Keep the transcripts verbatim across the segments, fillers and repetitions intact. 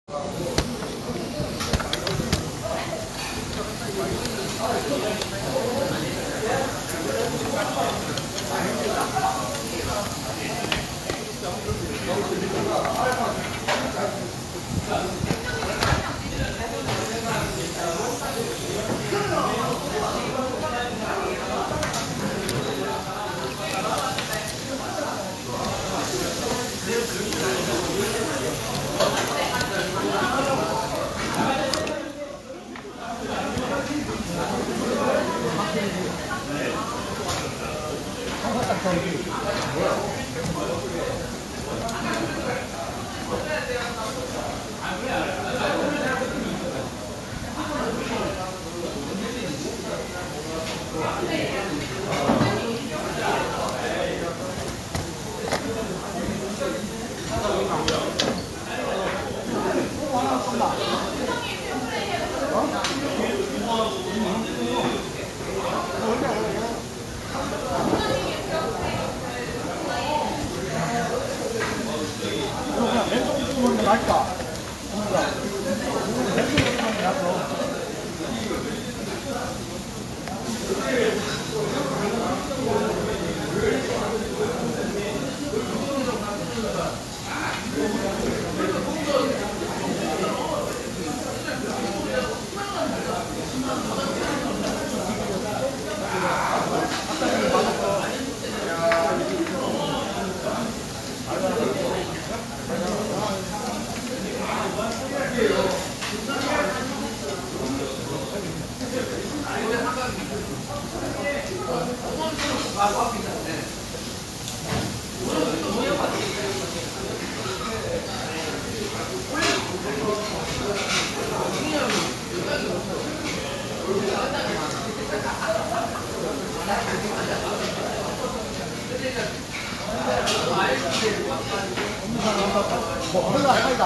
뭐, 몰라, 사이다.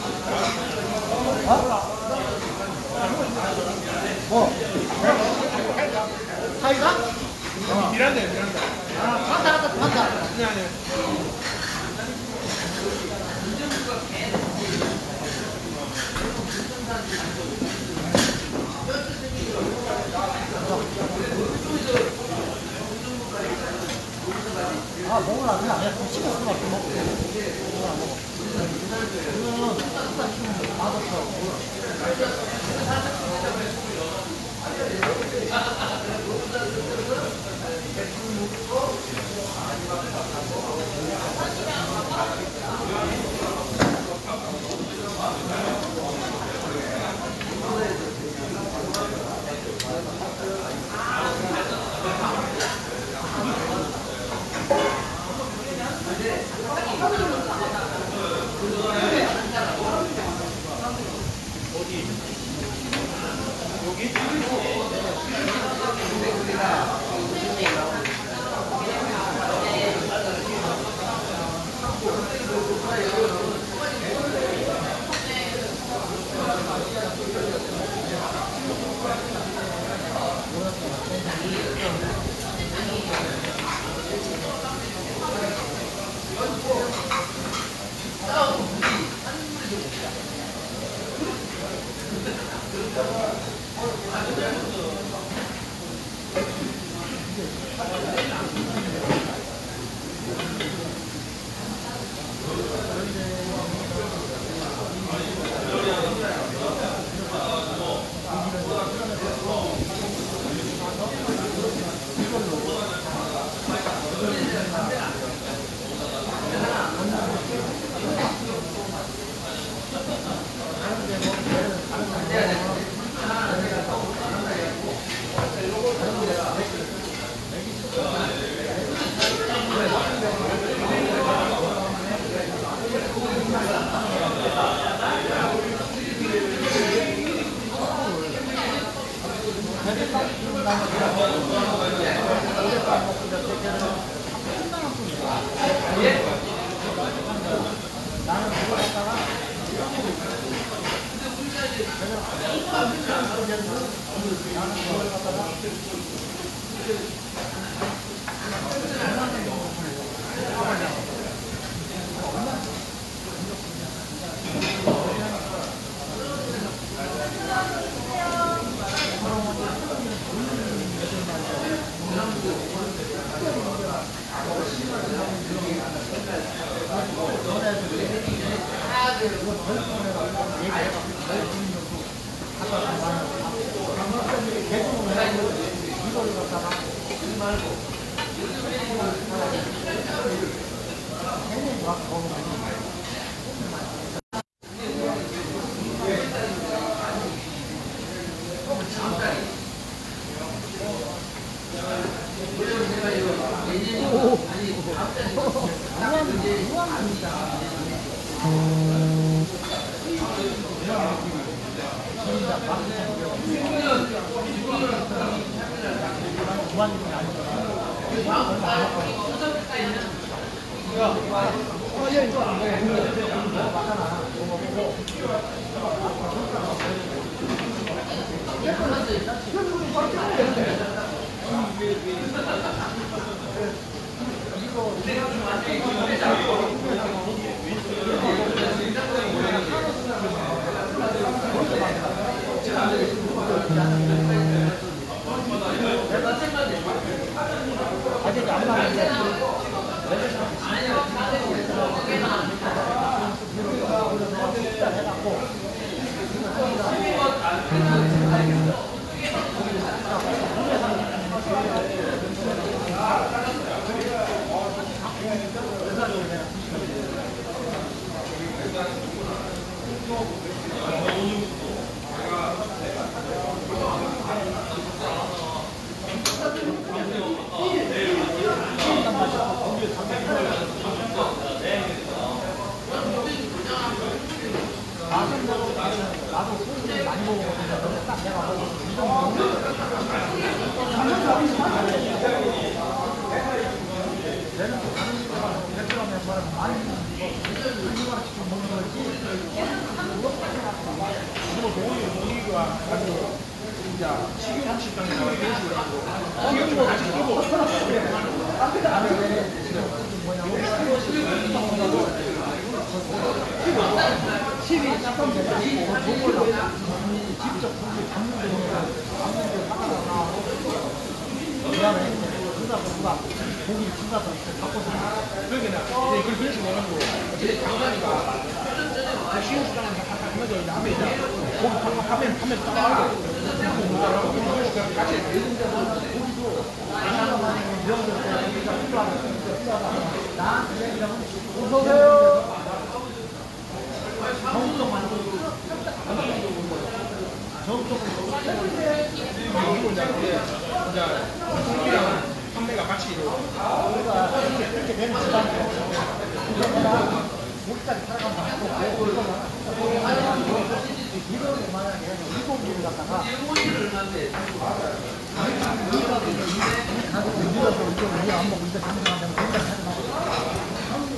어? 뭐? 사이다? 어. 미란다요, 미란다. 아, 간다, 간다, 간다. 아니, 아니. 아, 먹으라, 그냥, 그냥 시켰어, 좀 먹고. 이거 안 먹어. 이거는, 일단 좀 맛없어. 나는 그거 갖다가 나는 그걸 갖다가 얘기해봐. 갖다 주면 대충 이걸 갖다가 하지 말고 해내고 갖고 먹으면 아직 안 나왔는데 나도 소주를 많이 먹어보는데 딱 내가 이 정도 내는 또 다른 집에가 백 그램에 말하면 많이 먹는 거 지금 먹는 거지 그리고 동이 동이가 아주 진짜 식용 식당에 나와 이런 식으로 하고 식용도 다시 끼고 십이 잠깐 되면 좋은 걸로 직접 고기 잡는 데 잡는 데 사다가 나오고 미안해 그러다 보니까 고기 진짜서 갖고서 그러니까 이제 그걸 그런 식으로 하는 거 어차피 장사니까 그 식용 식당에 가면 이제 앞에 이제 고기 팔고 하면 하면 따라하고 그런 식으로 같이 고기도 내가 만약에 명절 때 고기가 필요하다 필요하다 나한테 얘기하면 어서오세요 정수도 만들고 정수도 그리고 이제 이제 고기랑 판매가 같이 이루어져. 우리가 이렇게 이렇게 되는 집안에 그거보다 고기까지 살아가면 안 되고 이거를 만약에 이 고기를 갖다가 가지고 밀어서 이거 우리 안 먹고 이거 장사하면 굉장히 하지 말고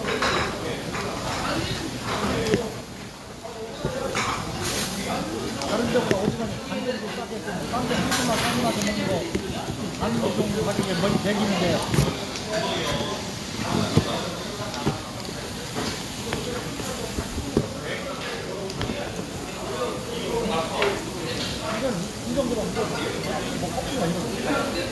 다른 데보다 오지만 간장도 싸게 했더니 딴데 한번만 싸기나서 먹는 거 반도 정도 가지고 머리 배기는데요. 이건 이 정도면 뭐 꺾기가 이거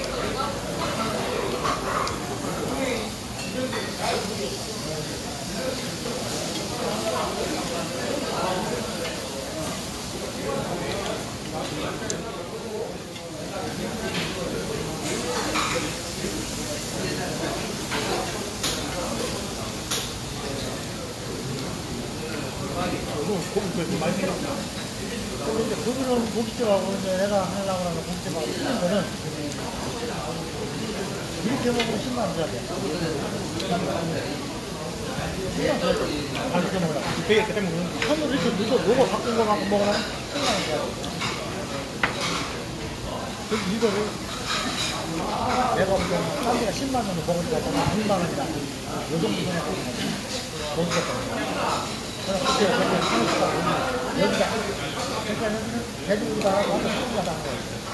고기 많이 생겼다. 근데 그거는 고깃집하고 이제 내가 하려고 하는 고깃집하고 틀린 거는 이렇게 먹으면 십만 원 줘야 돼. 십만 원 줘야 돼. 가격에 먹으라. 배에 그때 먹는 거. 손으로 이렇게 넣어서 요거 바꾼 거 갖고 먹으면 십만 원 줘야 돼. 그래서 이거를 내가 볼 때는 딴 데가 십만 원을 먹으니까 내가 이만 원이다. 요 정도 생각하고 먹었거든. 그래서 그때 되게 상수가 여기가 그러니까 여기는 대중보다 완전 상수가다는 거예요.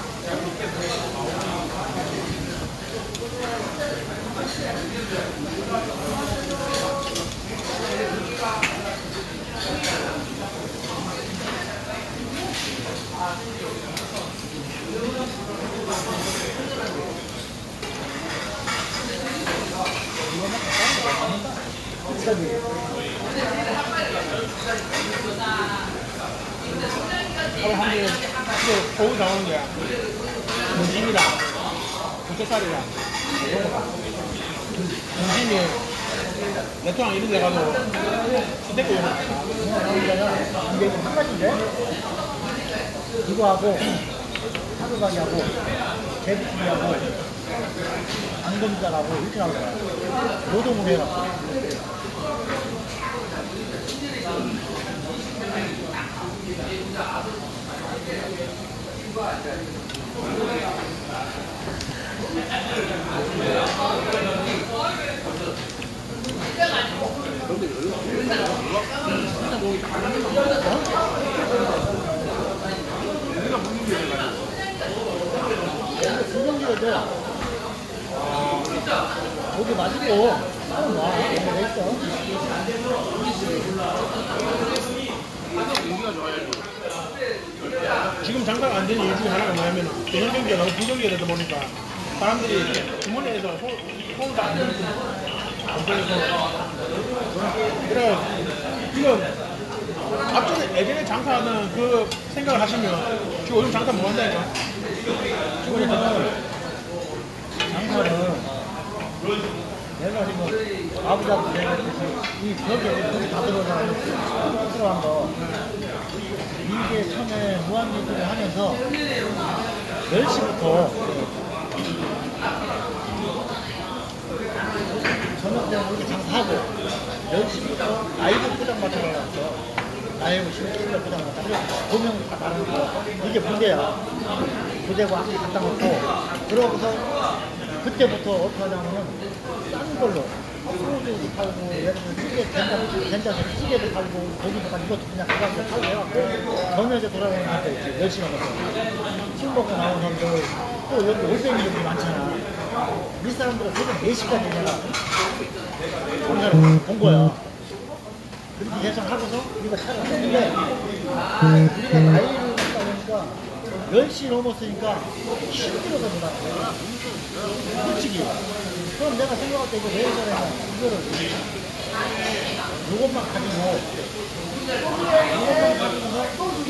이거 먹고 다른 거 먹는다. 바로 한국 또 거기 나오는 게 문심이랑 부채살이랑 이런 거 봐. 문심이 레토랑 이런 데 가도 스테이크 이런 거 뭐가 나오잖아. 이게 한 가지인데? 이거하고, 하루가니하고, 제비찜하고, 안검자하고 이렇게 나올 거야. 노동을 해갖고. 불경기가 돼. 고기 맛있고, 하는 와. 이거 왜 있어? 지금 장사가 안 되는 이유 중에 하나가 뭐냐면 대형 경기가 너무 부경기가 되다 보니까 사람들이 주머니에서 손을 안 들고 안 들고 그래 지금 앞전에 예전에 장사하는 그 생각을 하시면 지금 요즘 장사 못 한다니까. 지금 장사는 내가 지금 아버지하고 내가 이 벽에 돈이 다 들어가서 들어간 거 이게 처음에 무한리필을 하면서 열 시부터 저녁 때는 이렇게 장사하고 열 시부터 라이브 포장마차가 나왔어. 라이브 실질로 포장마차. 그래서 도명 다 다른 거. 이게 부대야. 부대고 앞에 갖다 놓고 그러고서 그때부터 어떻게 하냐면은 싼 걸로 소주도 팔고 예를 들어 찌개 된장 된장에 찌개도 팔고 고기도 팔고 이것도 그냥 그냥 팔고 해갖고 저녁에 돌아오는 사람들 있지 열 시간 넘게 술 먹고 나오는 사람들 또 여기 올빼미들이 많잖아. 이 사람들은 새벽 네 시까지 내가 장사를 본 거야. 그렇게 계산하고서 이거 차를 했는데 우리가 나이를 먹다 보니까 열 시 넘었으니까 힘들어서 놀았어. 솔직히. 그럼 내가 생각할 때 이거 왜 저래냐. 이거를 요것만 가지고 요것만 가지고서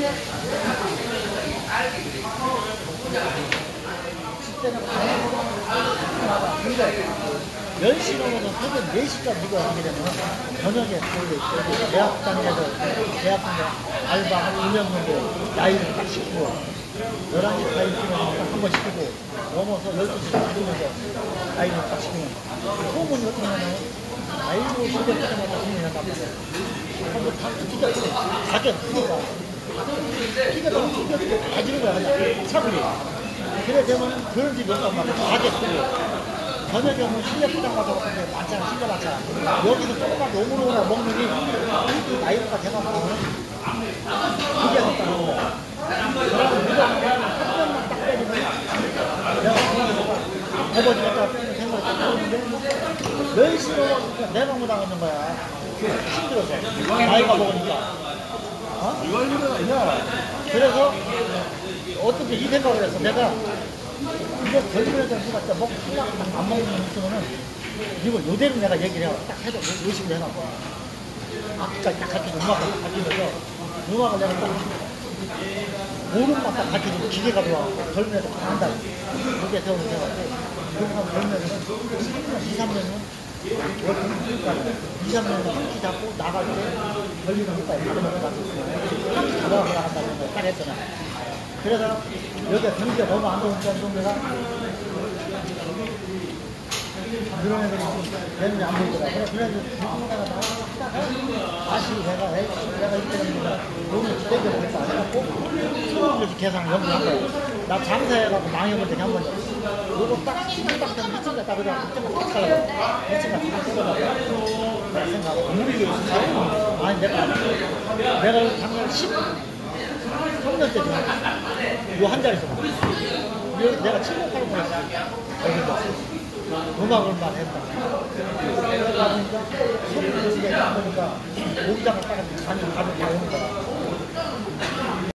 그때는 가야 근데 열 시 넘어서 새벽 네 시까지 이거 하게 되면 저녁에 그 대학당에서 대학당에 알바 한 두 명 정도 나이를 딱 시키고 열한 시 타임 시면 한 번 시키고 넘어서 열두 시 시키면서 나이를 딱 시키면 소문이 어떻게 하냐면 나이로 시대 때마다 소문이 난단 말이야. 한번 다 기가 가게 크기가 키가 너무 크게 가지는 거야 그냥 차분히. 그래 되면 그런 집이 없단 말이야. 가게 크고 저녁에 오면 실내 포장 가서 먹는데 많잖아. 실내 많잖아. 여기서 조금만 오물오물 먹느니 나이가 돼가지고 그게 없다는 거야. 그러면 우리가 한 번만 딱 빼주면 내가 버버지가 딱 생각을 딱 하는데 열 시 넘어가니까 내가 못 당하는 거야. 힘들어서 나이가 먹으니까. 어? 이거 힘들어 아니야. 그래서 어떻게 이 생각을 했어. 내가 이거 젊은 애들 누가 진짜 먹고 안 먹는 거 있으면은 이걸 요대로 내가 얘기를 해. 딱 해도 요식을 해놔고 앞까지 딱 가르쳐줘. 음악을 가르쳐줘서 음악을 내가 딱 모름만 딱 가르쳐주고 기계가 들어와갖고 젊은 애들 다 한다. 여기에 세우는 해갖고 그러면 젊은 애들은 이, 삼 년은 이, 삼 년은 한 키 잡고 나갈 때 걸리는 것까지 다른 것도 갖고 있어요. 한 키 잡아서 나간다는 걸 딱 했잖아. 그래서 여기가 경기가 너무 안 좋으니까 좀 내가 그런 애들이 내눈이 안 보이더라. 그래, 그래서 누군가가 나가다가 다시 내가 내가 이렇게 되니까 돈을 기대되겠다 해갖고 수업을 계산을 연구한 거야. 나 장사해갖고 망해본 적이 한 번이야. 요거 딱 지금 딱 되면 미친 같다 그래갖고 이쪽으로 딱 가려고 미친 같다 딱 뜯어가고 내가 생각하고 물이 있어. 아니 내가 내가 장사를 십삼 년째 지금 요 한 자리에서 내가 칠 년 팔 년 했어. 여기서 음악을만 했다. 그러다 보니까 소리를 쓰게 하다 보니까 목장을 따라서 가는 가면 다 오는 거야.